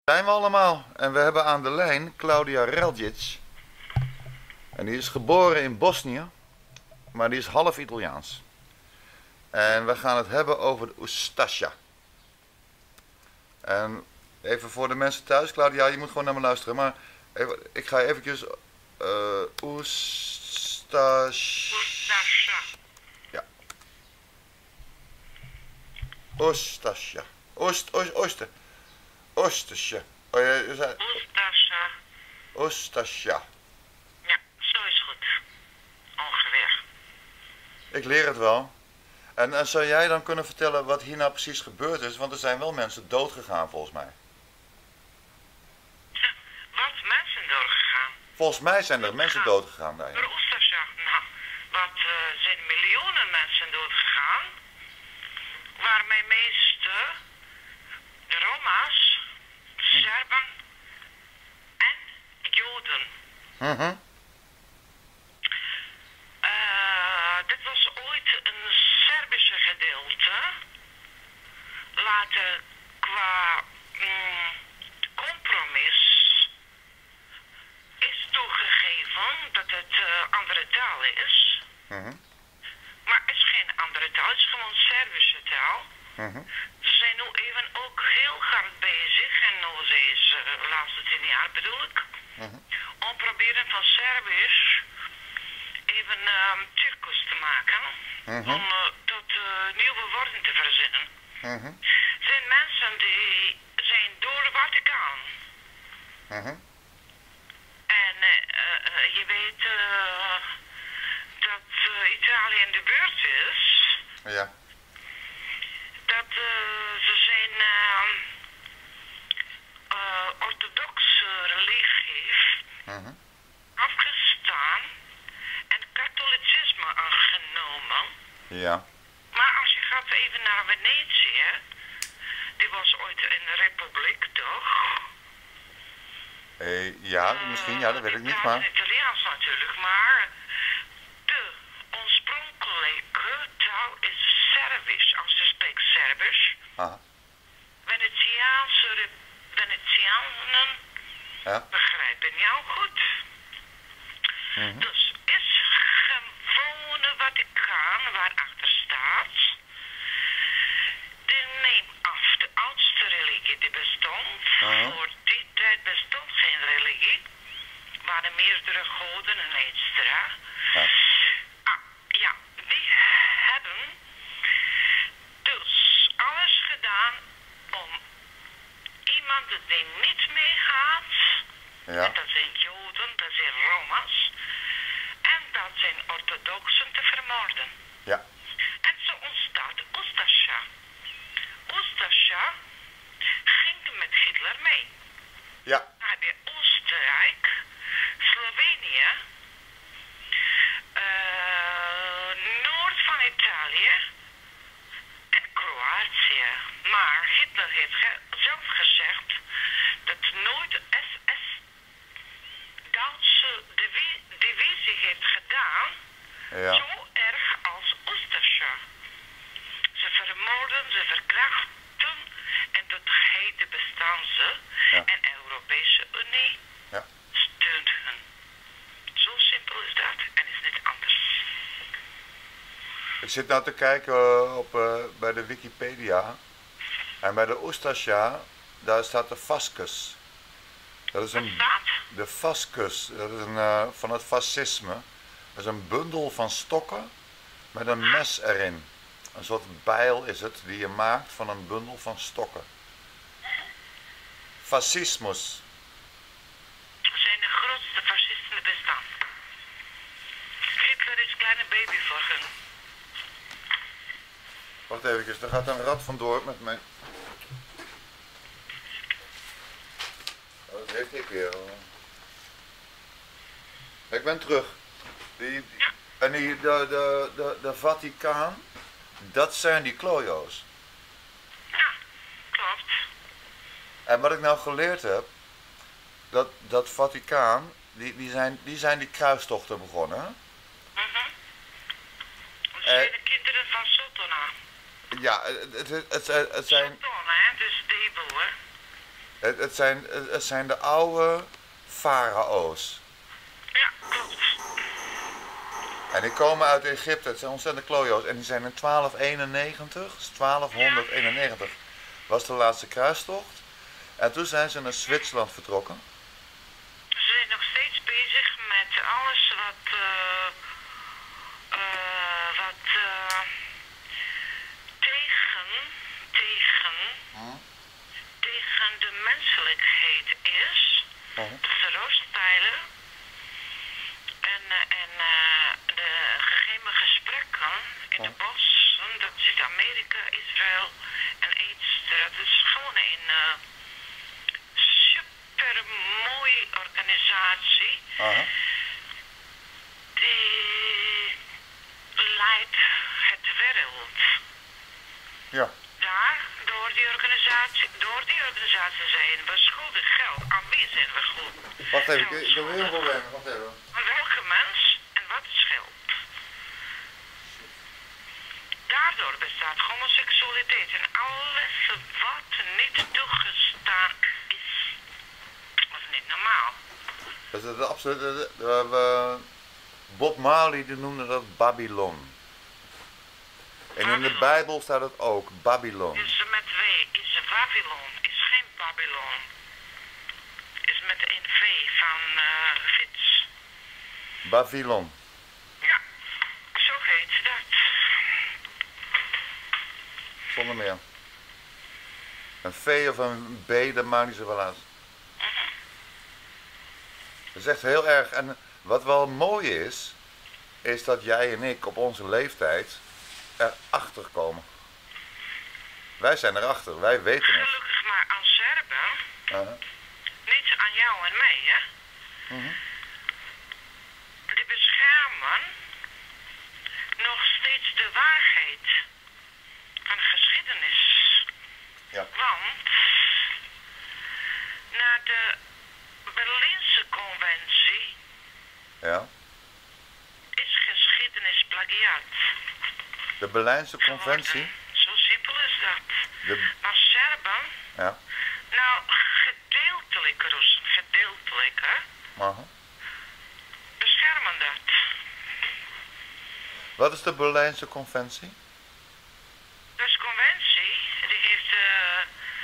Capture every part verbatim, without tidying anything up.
Zijn we allemaal. En we hebben aan de lijn Claudia Reljic. En die is geboren in Bosnië, maar die is half Italiaans. En we gaan het hebben over de Ustasja. En even voor de mensen thuis, Claudia, je moet gewoon naar me luisteren. Maar even, ik ga eventjes... Uh, Ustasja. Ja. Ustasja. Oost, oost, oosten. Ustasja. Oh, je, je zei... Ustasja. Ustasja. Ja, zo is goed. Ongeveer. Ik leer het wel. En, en zou jij dan kunnen vertellen wat hier nou precies gebeurd is? Want er zijn wel mensen dood gegaan volgens mij. Wat mensen doorgegaan? Volgens mij zijn er mensen dood gegaan daar. Door Ustasja? Nou, wat uh, zijn miljoenen mensen dood gegaan? Waarmee meeste de Roma's, Serben en Joden. Mhm. Uh, dit was ooit een Servische gedeelte. Later qua mm, compromis is toegegeven dat het uh, andere taal is. Mhm. Maar het is geen andere taal, het is gewoon Servische taal. Mhm. Ze zijn nu even ook heel hard bezig, en nu deze uh, laatste tien jaar bedoel ik, Mhm. om proberen van Servisch even uh, circus te maken, Mhm. om uh, tot uh, nieuwe woorden te verzinnen. Mhm. Zijn mensen die zijn door de Vaticaan. Mhm. En uh, uh, je weet uh, dat uh, Italië in de beurt is. Ja. Dat uh, ze zijn uh, uh, orthodoxe religie Mhm. afgestaan en katholicisme aangenomen. Ja. Maar als je gaat even naar Venetië, die was ooit een republiek, toch? Eh, ja, misschien, ja, dat weet ik niet, maar... maar... Italiaans natuurlijk, maar de oorspronkelijke taal is Servisch, als je spreekt Serbisch. Aha. Venetiaanse, re- Venetianen Ja. begrijpen jou goed. Mhm. Dus is gewone Vaticaan waarachter staat. Die neemt af de oudste religie die bestond. Uh-huh. Voor die tijd bestond geen religie. Waren meerdere goden en et cetera. Ja. Ah, ja, die hebben dus alles gedaan om iemand die niet meegaat. Ja. En dat zijn Joden, dat zijn Roma's. En dat zijn orthodoxen te vermoorden. Ja. En zo ontstaat Ustasja. Ustasja ging met Hitler mee. Ja. Dan heb je Oostenrijk, Slovenië, uh, noord van Italië en Kroatië. Maar Hitler heeft ge zelf gezegd dat nooit S S Duitse divi divisie heeft gedaan, Ja. zo erg als Ustasja. Ze vermoorden, ze verkrachten en tot heden bestaan ze. Ja. En de Europese Unie Ja. steunt hen. Zo simpel is dat en is niet anders. Ik zit nou te kijken uh, op, uh, bij de Wikipedia. En bij de Ustasja, daar staat de Fascus. Dat is Wat een... staat? De Fascus, dat is een, uh, van het fascisme. Dat is een bundel van stokken met een mes erin. Een soort bijl is het die je maakt van een bundel van stokken. Fascismus. Ze zijn de grootste fascisten die bestaan. Hitler is een kleine baby voor hen. Wacht even, er gaat een rat vandoor met mijn... Oh, dat heeft ik weer. Ik ben terug. Die, die- en die, de, de, de, de Vaticaan, dat zijn die klojo's. Ja, klopt. En wat ik nou geleerd heb, dat, dat Vaticaan, die, die, zijn, die zijn die kruistochten begonnen. Hè? Mhm. Ze Eh. zijn de kinderen van Sotona. Ja, het, het, het, het, het zijn... Sotona, hè, dus de Hebrew, hè. Het, het, zijn, het zijn de oude farao's. Ja, klopt. En die komen uit Egypte, het zijn ontzettende klojo's. En die zijn in twaalf eenennegentig, dus twaalfhonderdeenennegentig, was de laatste kruistocht. En toen zijn ze naar Zwitserland vertrokken. Ze zijn nog steeds bezig met alles wat, uh, uh, wat uh, tegen, tegen, Hm? tegen de menselijkheid is. Oh. De roostpijlen en, uh, en uh, de geheime gesprekken in de Oh. bossen, dat is Amerika, Israël en iets. Dat is gewoon een uh, super mooie organisatie. Aha. Die leidt het wereld. Ja. Daar, door die organisatie, door die organisatie zijn we schuldig geld. Aan wie zijn we schuldig? Wacht even, ik, ik heb weer een probleem. Wacht even. Aan welke mens en wat is geld? Daardoor bestaat homoseksualiteit en alles wat niet toegestaan is. Dat is niet normaal. Dat is het absoluut. de- de- de- Bob Marley die noemde dat Babylon. En in de Babylon. Bijbel staat het ook, Babylon. Is met W, is Babylon, is geen Babylon. Is met een V van uh, fiets. Babylon. Ja, zo heet dat. Zonder meer. Een V of een B, dat maakt niet zoveel uit. Dat is echt heel erg. En wat wel mooi is, is dat jij en ik op onze leeftijd erachter komen. Wij zijn erachter, wij weten het. Gelukkig maar aan Serben, Uh-huh. niet aan jou en mij, hè. Mhm. Die beschermen nog steeds de waarheid van geschiedenis. Ja. Want na de Berlijnse Conventie Ja. is geschiedenis plagiaat. De Berlijnse Conventie. geworden. Zo simpel is dat. De, Maar Serben, ja. nou gedeeltelijk Russen, gedeeltelijk hè, Aha. beschermen dat. Wat is de Berlijnse Conventie? Dus conventie, die heeft, uh,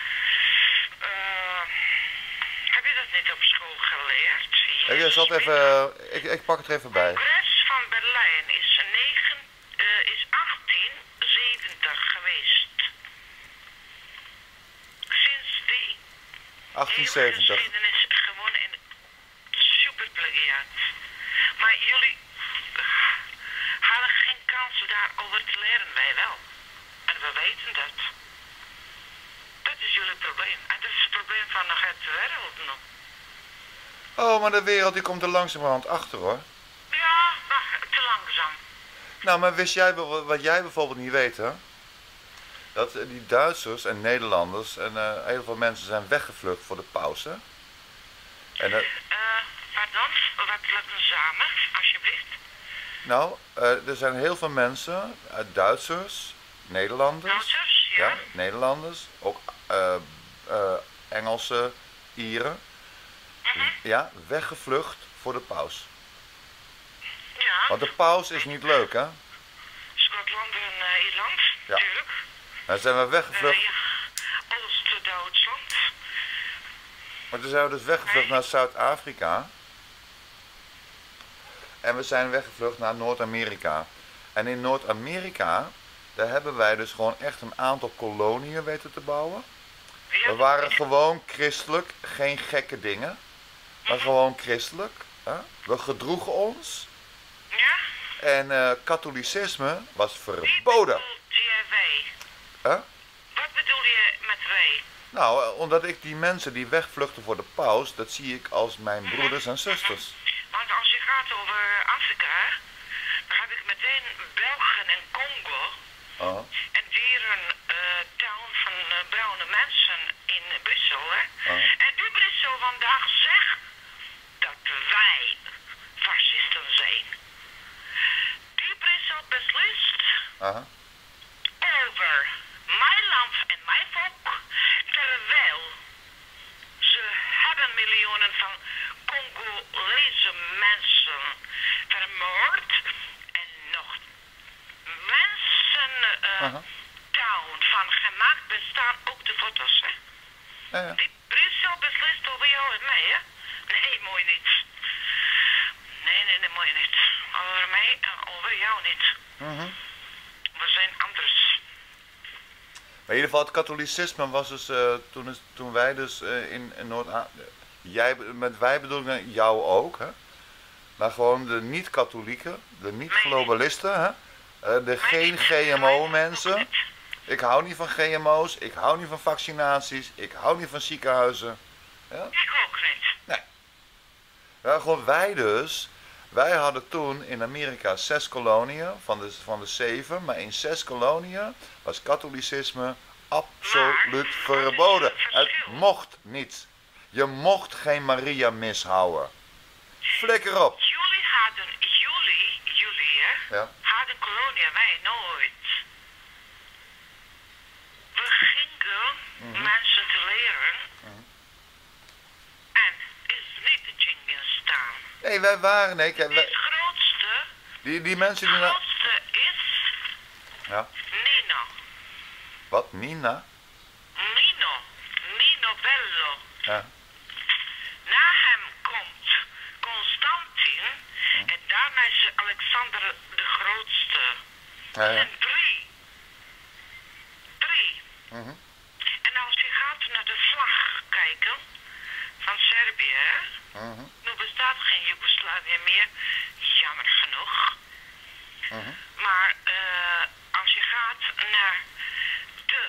uh, heb je dat niet op school geleerd? Ik, Jezus, zat even, ik, ik pak het er even bij. Het congres van Berlijn is, negen, uh, is achttien zeventig geweest. Sinds die achttienzeventig. hele geschiedenis gewoon in superplagiaat. Maar jullie uh, hadden geen kans daarover te leren, wij wel. En we weten dat. Dat is jullie probleem. En dat is het probleem van de hele wereld nog. Oh, maar de wereld die komt er langzamerhand achter hoor. Ja, maar te langzaam. Nou, maar wist jij wel wat jij bijvoorbeeld niet weet, hè? Dat eh, die Duitsers en Nederlanders en eh, heel veel mensen zijn weggevlucht voor de paus, hè? En, eh, Uh, pardon, wat laten we samen, alsjeblieft. nou, eh, er zijn heel veel mensen, eh, Duitsers, Nederlanders, Duitsers, ja. ja, Nederlanders, ook eh eh Engelse, Ieren, Mhm. ja, weggevlucht voor de paus. Ja. Want de paus is niet leuk, hè? Schotland en uh, Ierland, Ja. natuurlijk. Dan zijn we Uh, weggevlucht, ja, Oost-Duitsland. maar toen zijn we dus weggevlucht naar Zuid-Afrika. En we zijn weggevlucht naar Noord-Amerika. En in Noord-Amerika, daar hebben wij dus gewoon echt een aantal koloniën weten te bouwen. Ja, We waren gewoon christelijk, geen gekke dingen. Maar gewoon christelijk. Hè? We gedroegen ons. Ja? En eh, katholicisme was Wie verboden. bedoelt je wij? Hè? Wat bedoel je met wij? Nou, eh, omdat ik die mensen die wegvluchten voor de paus, dat zie ik als mijn broeders en zusters. Want als je gaat over Afrika, dan heb ik meteen Belgen en Congo. Uh, En dieren uh, town van uh, bruine mensen in Brussel. Hè? uh, En die Brussel vandaag zegt dat wij fascisten zijn. Die Brussel beslist uh, over mijn land en mijn volk, terwijl miljoenen van Congolese mensen vermoord. En nog mensen uh, Aha. down van gemaakt bestaan ook de foto's, hè? Ja, ja. Die Brussel beslist over jou en mij, hè? Nee, mooi niet. Nee, nee, nee, mooi niet. Over mij en over jou niet. Mhm. We zijn anders. Maar in ieder geval, het katholicisme was dus, uh, toen, is, toen wij dus uh, in, in Noord-Afrika, jij, met wij bedoel ik jou ook, hè? Maar gewoon de niet-katholieken, de niet-globalisten, hè? Uh, de geen G M O-mensen. Ik hou niet van G M O's, ik hou niet van vaccinaties, ik hou niet van ziekenhuizen. Ja? Ik ook niet. Nee. Ja, gewoon wij dus. Wij hadden toen in Amerika zes koloniën van de, van de zeven, maar in zes koloniën was katholicisme absoluut Maar, verboden. wat is het Het verschil? mocht niet. Je mocht geen Maria mishouden. Flikker op. Jullie hadden, jullie, jullie hè, Ja. hadden kolonie, wij nooit. We gingen Mhm. mensen te leren Mhm. en is niet de Genghis Khan. Nee, wij waren, nee, kijk, Het wij- grootste, die, die mensen die... na- grootste is Ja. Nino. Wat? Nina? Nino. Nino Bello. Ja. Na hem komt Constantin en daarna is Alexander de Grootste. Ja, ja. En drie. Drie. Mhm. En als je gaat naar de vlag kijken van Servië, Mhm. nu bestaat geen Joegoslavië meer, jammer genoeg. Mhm. Maar uh, als je gaat naar de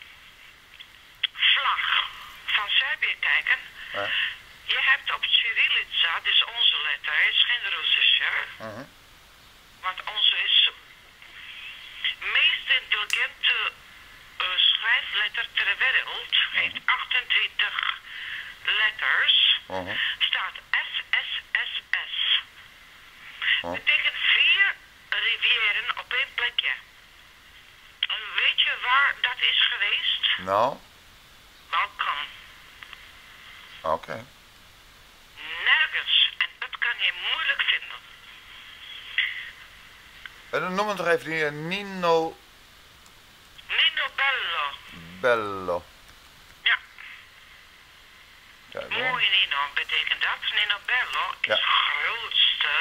vlag van Servië kijken, Ja. je hebt op Cyrillica, dus onze letter, is geen Russische, Mhm. want onze is de meest intelligente uh, schrijfletter ter wereld, heeft achtentwintig letters, Mhm. staat S S S S. Oh. Betekent vier rivieren op één plekje. En weet je waar dat is geweest? Nou, Balkan. oké. Nergens. En dat kan je moeilijk vinden. En dan noem het toch even die eh, Nino Nino Bello. Bello. Ja, Kijk hoor. mooi Nino betekent dat. Nino Bello is Ja. de grootste.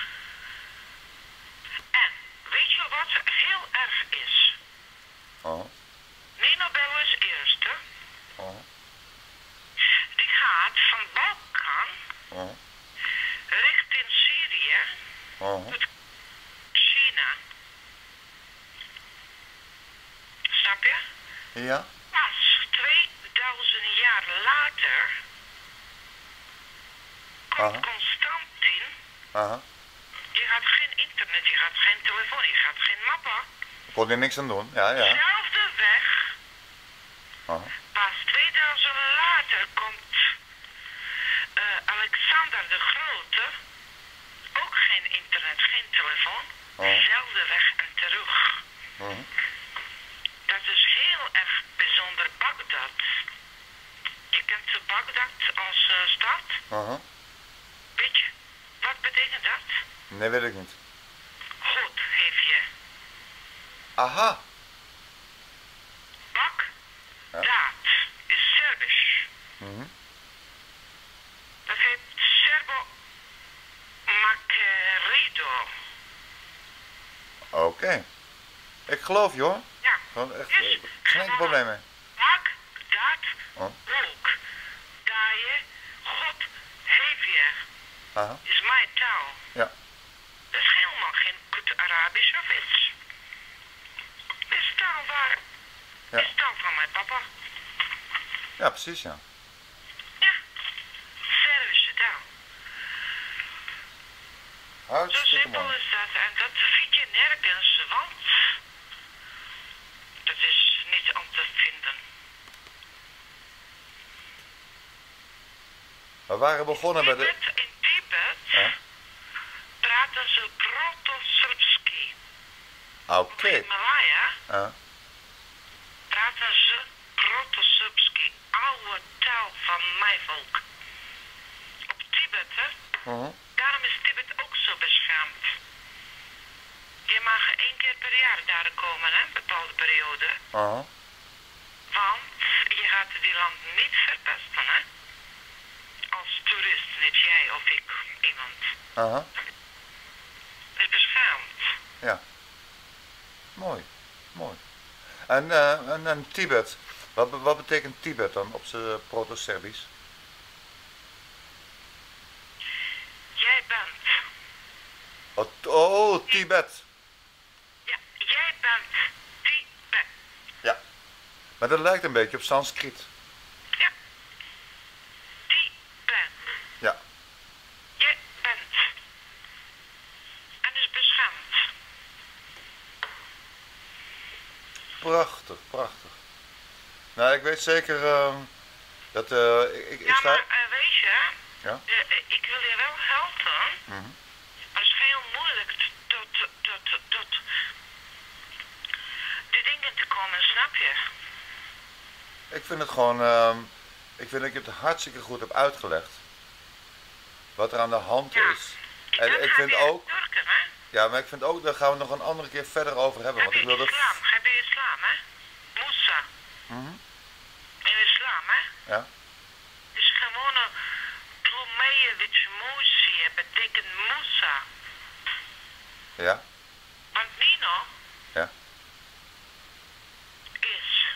En weet je wat heel erg is? Oh, Nino Bello is eerste. oh, Die gaat van Balkan oh, richting Syrië oh. tot China. Snap je? Ja? Pas tweeduizend jaar later komt Aha. Constantin. Aha. Je gaat geen internet, je gaat geen telefoon, je gaat geen mappen. Kon je niks aan doen? Ja, ja. Zelfde weg. Aha. Pas tweeduizend later komt uh, Alexander de Grote. Ook geen internet, geen telefoon. Oh. Zelfde weg en terug. Mhm. Dat is heel erg bijzonder Bagdad. Je kent Bagdad als uh, stad? Aha. Weet je, wat betekent dat? Nee, weet ik niet. God heeft je. Aha. Bagdad Ja. is Serbisch. Mhm. Dat heet Serbo Makerido. Oké. Ik geloof je hoor. Ja. Gewoon echt, Dus, eh, geen enkel probleem mee. Bagdad Oh. ook. Daar je God heeft je. Aha. Is mijn taal. Ja. Dat is helemaal geen goed Arabisch of iets. Dat is taal waar. Ja. Dat is taal van mijn papa. Ja, precies ja. Ja. Servische taal. Zo Hartstikke simpel mooi. is dat. En dat vind je nergens, want dat is niet om te vinden. We waren begonnen bij de... Tibet, in Tibet Ja? praten ze Proto-Srpski. Oké. Op Himalaya Ja. praten ze Proto-Srpski, oude taal van mijn volk. Uh-huh. Daarom is Tibet ook zo beschermd. Je mag één keer per jaar daar komen, hè, een bepaalde periode. Uh-huh. Want je gaat die land niet verpesten, hè. Als toerist, niet jij of ik, iemand. Uh-huh. Het is beschermd. Ja. Mooi. Mooi. En, uh, en, en Tibet. Wat, wat betekent Tibet dan op zijn proto-Serbisch? Jij bent. Oh, oh, Tibet. Ja, jij bent Tibet. Ja. Maar dat lijkt een beetje op Sanskriet. Ja. Tibet. Ja. Jij bent. En is beschermd. Prachtig, prachtig. Nou, ik weet zeker uh, dat uh, ik, ik, ik Ja, sta... maar uh, weet je, Ja? uh, ik wil je wel helpen, Mm-hmm. maar het is heel moeilijk tot, tot, tot, tot die dingen te komen, snap je? Ik vind het gewoon, uh, ik vind dat je het hartstikke goed hebt uitgelegd. Wat er aan de hand Ja. is. En Dat ik heb vind je ook, Turken, hè? ja, maar ik vind ook, daar gaan we nog een andere keer verder over hebben. Heb Want je ik wil dat... islam? Heb je islam, hè? Musa. Mm-hmm. In islam, hè? Ja? Het is gewoon een Plumejevic Musi, het betekent Musa. Ja? Want Nino Ja? is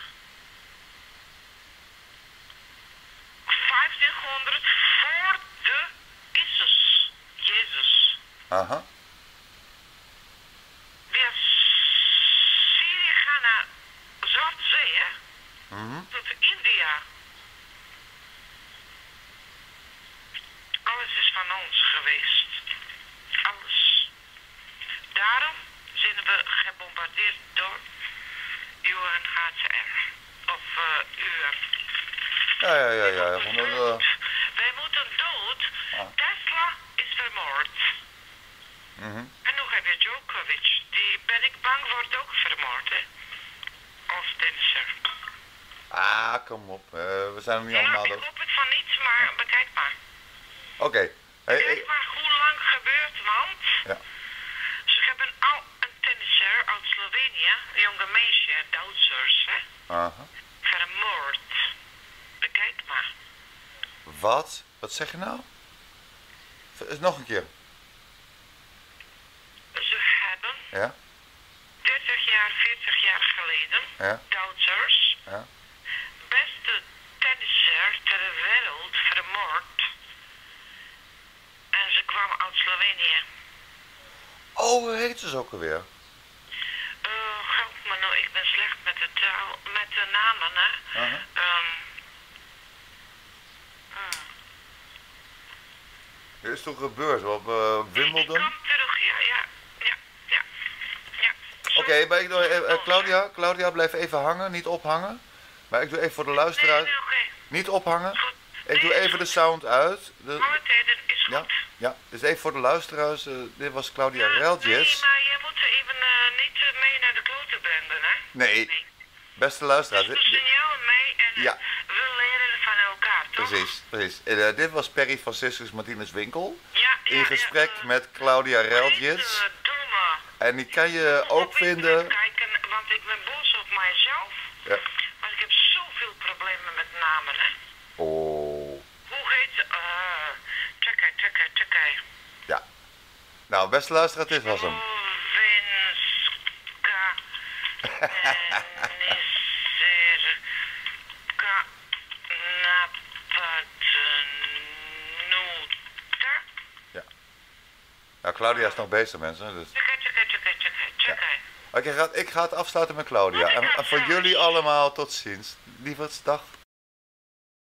vijftienhonderd voor de Isus, Jezus. Aha. Via Syrië gaan naar Zwarte Zee, hè? Mm-hmm. Tot India. Alles is van ons geweest. Alles. Daarom zijn we gebombardeerd door U N H C R. Of uh, U R. Ja, ja, ja, ja. Wij Van, moeten uh, dood. Wij moeten dood. Ah. Tesla is vermoord. mm-hmm. En nu heb je Djokovic. Die ben ik bang wordt ook vermoord, hè. Als tennisser. Ah, kom op. Uh, we zijn nog niet Ja, allemaal ik dood. hoop het van niets, maar bekijk maar. Oké. Okay. Hey, Kijk hey. maar hoe lang gebeurt, want Ja. ze hebben al een tennisser uit Slovenië, een jonge meisje, Duitsers, hè, Aha. vermoord. Bekijk maar. Wat? Wat zeg je nou? V- Nog een keer. Ze hebben Ja? dertig jaar, veertig jaar geleden, Ja? Duitsers, Ja? beste tennisser ter wereld vermoord. En ze kwamen uit Slovenië. Oh, hoe heet ze ook alweer? Uh, help me nou, ik ben slecht met de taal, met de namen, hè. Aha. Um, hmm. Dit is toch gebeurd op uh, Die Wimbledon? komt terug, ja, ja, ja, ja. ja. Oké, okay, maar ik doe, uh, uh, Claudia, Claudia, blijf even hangen, niet ophangen. Maar ik doe even voor de luisteraar, Nee, nee, oké. niet ophangen. Goed. Ik doe Nee, even de sound uit. De, alle tijden is goed. ja, ja, dus even voor de luisteraars, uh, dit was Claudia Ja, Reltjes. nee, maar je moet even uh, niet uh, mee naar de kloten brengen, hè? Nee, Nee. beste luisteraars. Dus dit- tussen jou en mij en Ja. we leren van elkaar, toch? Precies, precies. En, uh, dit was Perry Franciscus Martinez Winkel. Ja, ja, In gesprek ja, uh, met Claudia Reltjes. Deze domme. En die kan je ook Op internet vinden. kijken, want ik ben boos op mijzelf. Ja. Want ik heb zoveel problemen met namen, hè? Oh. Hoe heet ze? Uh, Tjekkij, tjekkij, tjekkij. Ja. Nou, beste luisteraar, dit was hem. Slovenska Niserka Napadnuta. Ja. Nou, Claudia is nog bezig, mensen. Dus... Tjekkij, tjekkij, tjekkij, tjekkij, tjekkij. Oké, ik ga- ik ga het afsluiten met Claudia. En, en voor jullie allemaal tot ziens. Lieverds, dag.